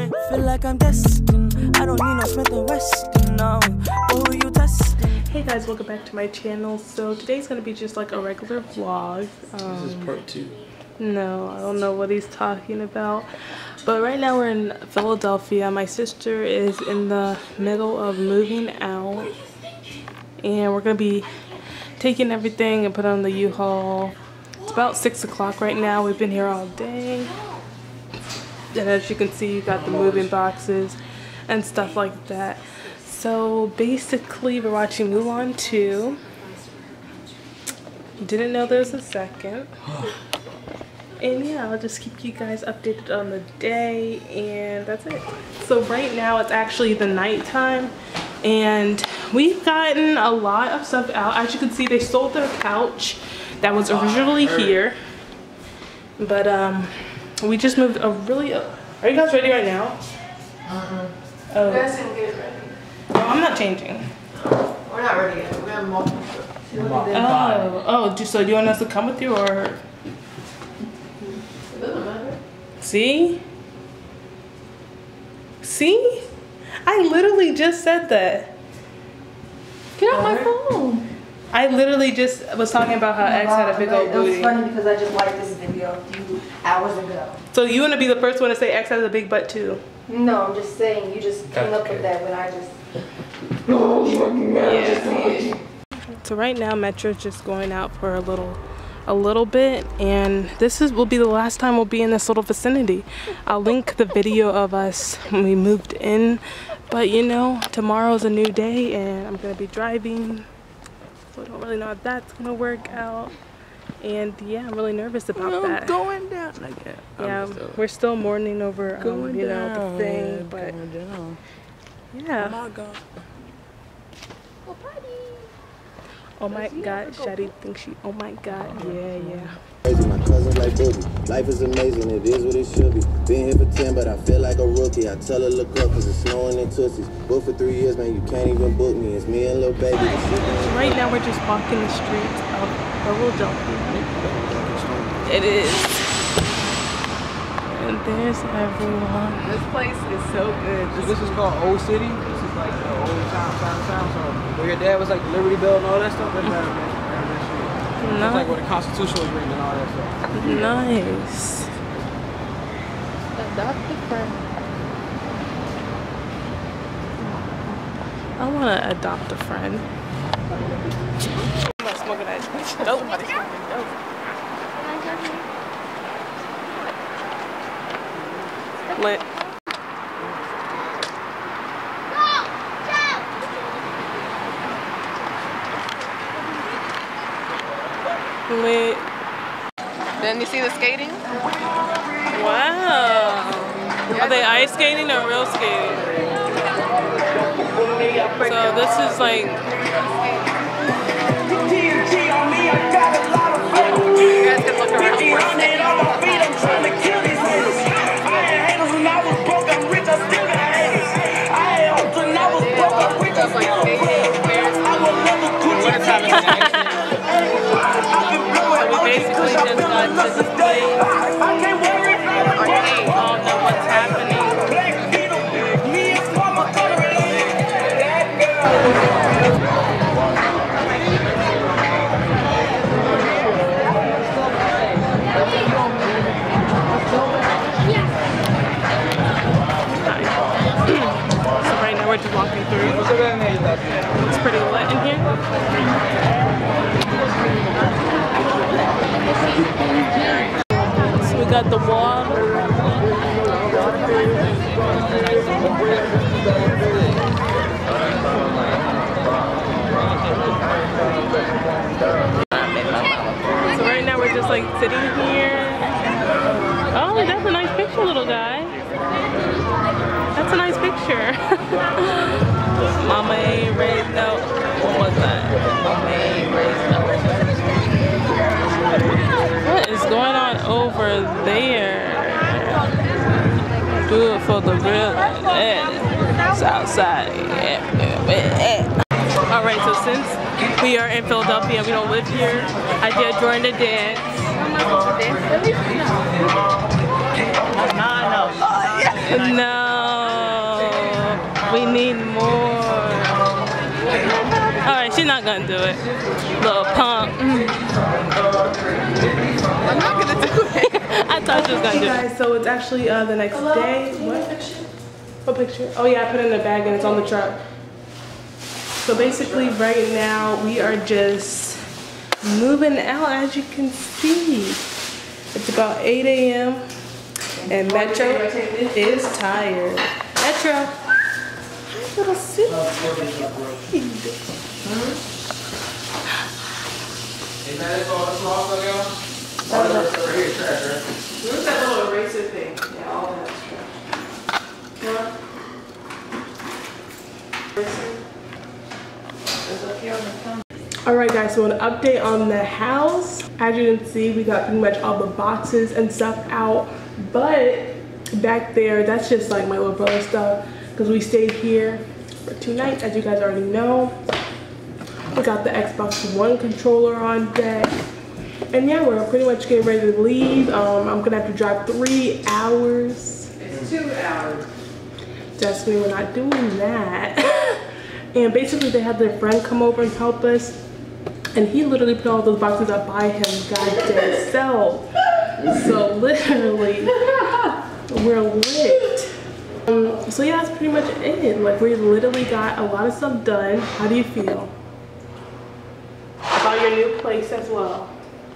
Feel like I'm destined. I don't need no Smith & Wesson, no. But who you testing? Hey guys, welcome back to my channel. So today's gonna be just like a regular vlog. This is part 2. No, I don't know what he's talking about. But right now we're in Philadelphia. My sister is in the middle of moving out. And we're gonna be taking everything and put it on the U-Haul. It's about 6 o'clock right now. We've been here all day. And as you can see, you got the moving boxes and stuff like that. So basically, we're watching Mulan 2. Didn't know there was a second. And yeah, I'll just keep you guys updated on the day, and that's it. So right now, it's actually the nighttime, and we've gotten a lot of stuff out. As you can see, they sold their couch that was originally here. But we just moved a really... Are you guys ready right now? Oh. You guys can get ready. No, I'm not changing. We're not ready yet. We have multiple. So do you want us to come with you, or? It doesn't matter. See? See? I literally just said that. Get off my phone. I literally just was talking about how X had a big old booty. It was funny because I just liked this video a few hours ago. So you want to be the first one to say X has a big butt too? No, I'm just saying you just came up with that when I just... Yeah. So right now Metro's just going out for a little bit, and this will be the last time we'll be in this little vicinity. I'll link the video of us when we moved in, but you know, tomorrow's a new day and I'm gonna be driving, so I don't really know if that's gonna work out. And yeah, I'm really nervous about that. Going down again. Yeah, we're still mourning over you know, the thing, but yeah. Oh my god. Oh my god, Shadi thinks she, oh my god, yeah. My cousin's like Boogie. Life is amazing, it is what it should be. Been here for 10, but I feel like a rookie. I tell her look up, cause it's snowing in Tootsies. Booked for 3 years, man, you can't even book me. It's me and Lil Baby. Right now we're just walking the streets of Philadelphia. It is. And there's everyone. This place is so good. This is called Old City. This is like the old town. So where your dad was like the Liberty Bell and all that stuff. That's right, man. It's like where the Constitution was written and all that stuff. Nice. Adopt a friend. I want to adopt a friend. I'm not smoking that shit. Nobody's smoking dope. Lit. Lit. Then you see the skating? Wow. Are they ice skating or real skating? So this is like... You guys can look around for a second. We basically just got to this place. I don't know what's happening. So right now we're just walking through. It's pretty lit in here. So we got the water. So right now we're just like sitting here. Oh, that's a nice picture, little guy. That's a nice picture. Mama ain't raised no. What was that? Mama ain't raised no. What is going on over there? Do it for the real. Southside. Alright, so since we are in Philadelphia, we don't live here, I did join the dance. No. We need more. Alright, she's not gonna do it. Little punk. I'm not gonna do it. I thought she was gonna do it. Guys, so it's actually the next day. What picture? What picture? Oh yeah, I put it in the bag and it's on the truck. So basically right now we are just moving out, as you can see. It's about 8 a.m. and Metro is tired. Metro, hi little sis. Where's that little eraser thing? Yeah, all that stuff. Alright guys, so an update on the house. As you can see, we got pretty much all the boxes and stuff out, but back there, that's just like my little brother's stuff because we stayed here for 2 nights, as you guys already know. We got the Xbox One controller on deck. And yeah, we're pretty much getting ready to leave. I'm gonna have to drive 3 hours. It's 2 hours. Definitely, we're not doing that. And basically they had their friend come over and help us. And he literally put all those boxes up by his goddamn self. So literally, we're lit. So yeah, that's pretty much it. Like, we literally got a lot of stuff done. How do you feel about your new place as well?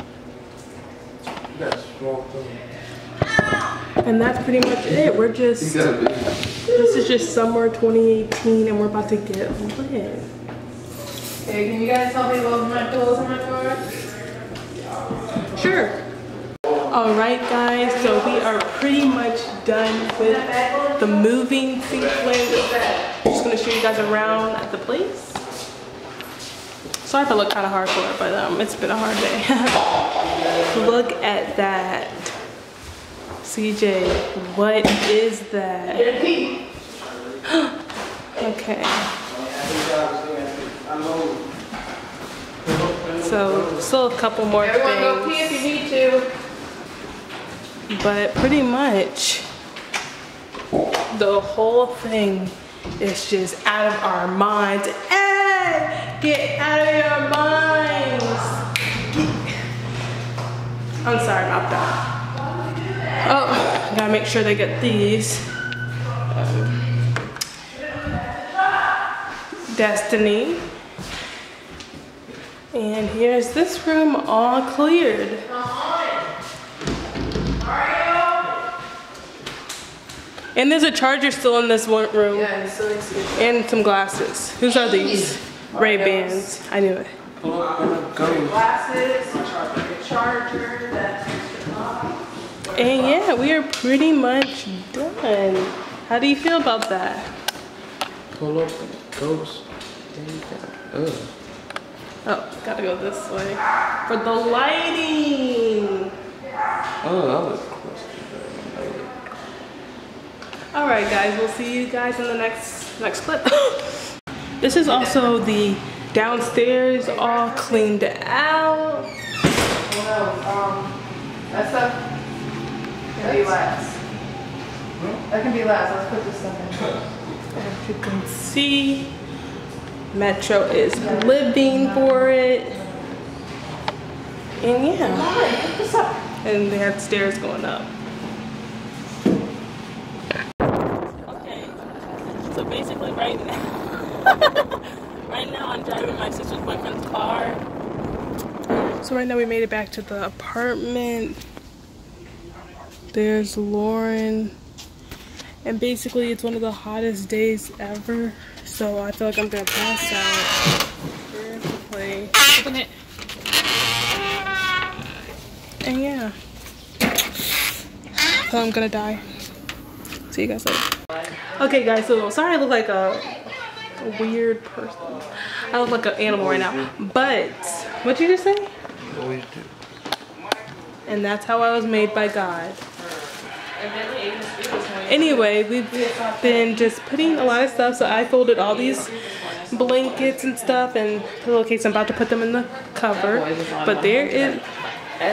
And that's pretty much it. We're just, this is just summer 2018 and we're about to get lit. Hey, can you guys tell me about my clothes in my car? Sure. Alright guys, so we are pretty much done with the moving sequence. I'm just gonna show you guys around at the place. Sorry if I look kind of hardcore, but it's been a hard day. Look at that. CJ, what is that? Okay. So, still a couple more Everyone go pee things. if you need to. But pretty much, the whole thing is just out of our minds. Hey! Get out of your minds! I'm sorry about that. Oh, gotta make sure they get these. Destiny. And here's this room all cleared. And there's a charger still in this one room. Yeah, it's so easy. And some glasses. Whose are these? Ray-Bans. I knew it. Glasses, charger, that's And yeah, we are pretty much done. How do you feel about that? Pull up and goes. Oh, gotta go this way. For the lighting! Oh, that was close. Alright guys, we'll see you guys in the next clip. This is also the downstairs all cleaned out. that stuff can be last. That can be last. Let's put this stuff in. As you can see, Metro is living for it. And yeah. And they have stairs going up. Okay. So basically right now, I'm driving my sister's boyfriend's car. So right now we made it back to the apartment. There's Lauren. And basically it's one of the hottest days ever. So I feel like I'm gonna pass out. Where's the play? Open it. And yeah. So I'm gonna die. See you guys later. Okay guys, so sorry I look like a weird person. I look like an animal right now. But what'd you just say? Always do. And that's how I was made by God. Anyway, we've been just putting a lot of stuff. So I folded all these blankets and stuff and pillowcases. I'm about to put them in the cover. But there is...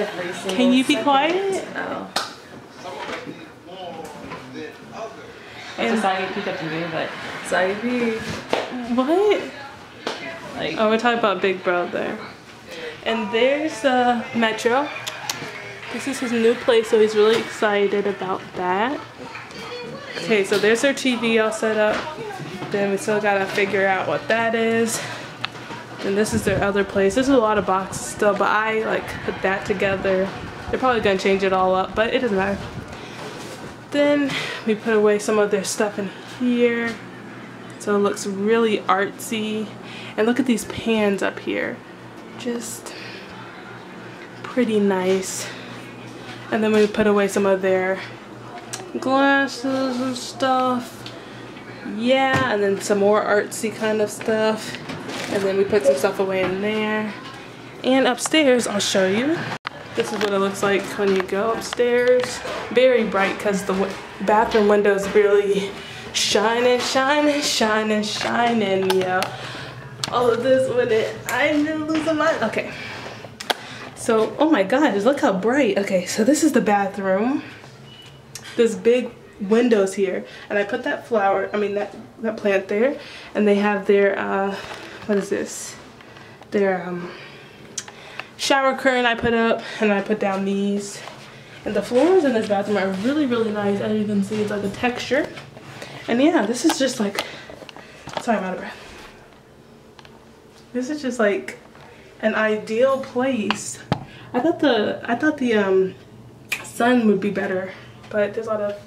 Can you be quiet? It's a soggy peek up to me, but Soggy peek. What? like. Oh, we're talking about Big Brother. And there's Metro. This is his new place, so he's really excited about that. Okay, so there's our TV all set up. Then we still gotta figure out what that is. And this is their other place. There's a lot of boxes still, but I like put that together. They're probably gonna change it all up, but it doesn't matter. Then we put away some of their stuff in here. So it looks really artsy. And look at these pans up here. Just pretty nice. And then we put away some of their glasses and stuff. Yeah, and then some more artsy kind of stuff. And then we put some stuff away in there. And upstairs, I'll show you. This is what it looks like when you go upstairs. Very bright because the bathroom windows really shining, shining, shining, shining, yeah. All of this with it, I'm losing my, okay. So, oh my gosh, look how bright. Okay, so this is the bathroom. There's big windows here. And I put that flower, I mean that plant there. And they have their, what is this? Their shower curtain I put up, and I put down these. And the floors in this bathroom are really, really nice. As you can see, it's like a texture. And yeah, this is just like, sorry, I'm out of breath. This is just like an ideal place. I thought the sun would be better, but there's a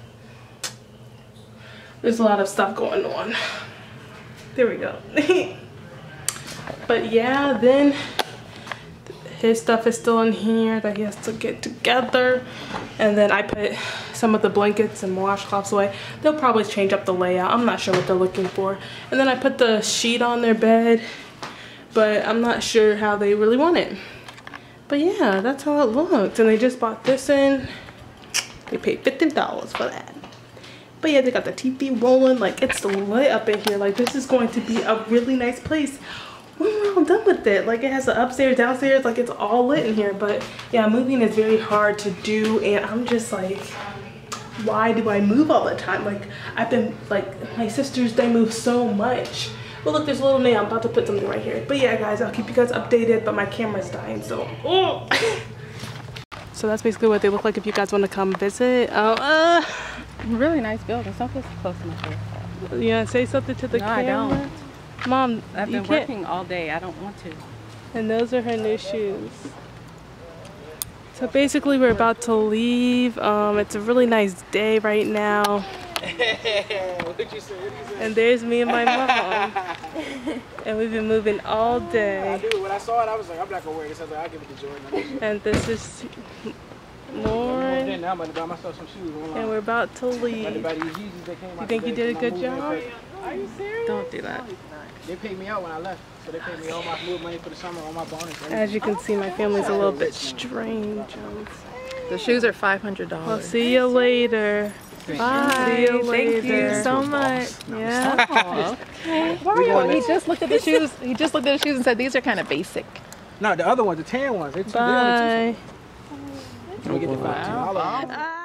lot of stuff going on. There we go. But yeah, then his stuff is still in here that he has to get together. And then I put some of the blankets and washcloths away. They'll probably change up the layout. I'm not sure what they're looking for. And then I put the sheet on their bed, but I'm not sure how they really want it. But yeah, that's how it looks. And they just bought this in. They paid $15 for that. But yeah, they got the TV rolling. Like, it's lit up in here. Like, this is going to be a really nice place when we're all done with it. Like, it has the upstairs, downstairs, like it's all lit in here. But yeah, moving is very hard to do, and I'm just like, why do I move all the time? Like, I've been, like, my sisters, they move so much. Well, look, there's a little nail. I'm about to put something right here. But yeah, guys, I'll keep you guys updated, but my camera's dying, so oh. So that's basically what they look like if you guys want to come visit. Really nice building. Something's close to my face. You want to say something to the camera? No, I don't. Mom, I've been working all day. I don't want to. And those are her new shoes. So basically we're about to leave. It's a really nice day right now. What'd you say? And there's me and my mom. And we've been moving all day. I do. When I saw it, I was like, I'm not gonna wear this. I was like, I'll give it to Jordan. And this is Lauren. Now I'm about to buy myself some shoes online. And we're about to leave. You think you did a good job? Are you serious? Don't do that. They paid me out when I left. So they paid me all my food money for the summer, all my bonus. As you can see, my family's a little bit strange. The shoes are $500. I'll see you later. Bye. See you later. Thank you so much. Yeah. Oh, okay. Why? He just looked at the shoes. He just looked at the shoes and said these are kind of basic. No, the other ones, the tan ones. Bye. Let me get the $5.